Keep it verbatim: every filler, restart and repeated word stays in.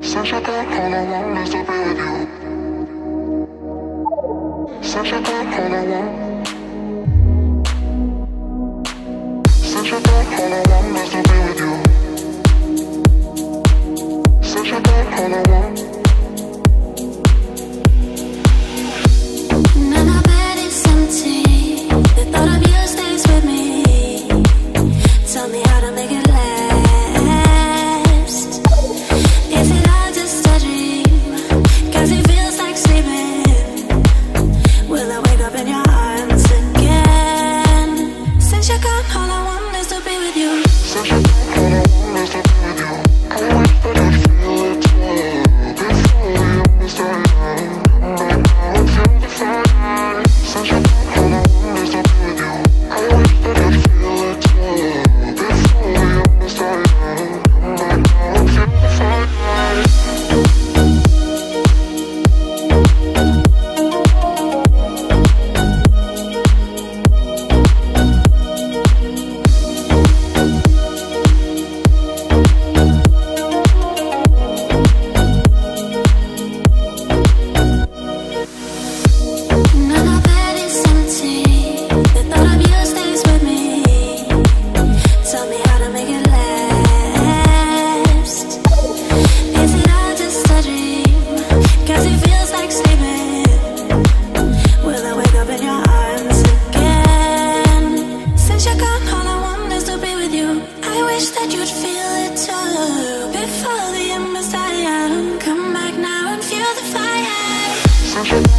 Since you got all I want is to be with you. Since you got all I want. Since you got all I want is to be with you. Since you got all I want. None of it is empty. The thought of you stays with me. Tell me how to make it last. Is it all just a dream? Cause it feels like sleeping. Will I wake up in your arms again? Since you're gone, all I want is to be with you. Since you got all I want is to be with you. I wish that I'd feel it too. Before we understand. Right now I feel the fire. Since you got all I want is to be with you. I wish that I'd feel it too. Before we understand. Right now I feel the fire. None of it is empty. The thought of you stays with me. Tell me how to make it last. Is it all just a dream? Cause it feels like sleeping. Will I wake up in your arms again? Since you're gone, all I want is to be with you. I wish that you'd feel it too. Before the embers die out, come back now and feel the fire. Since you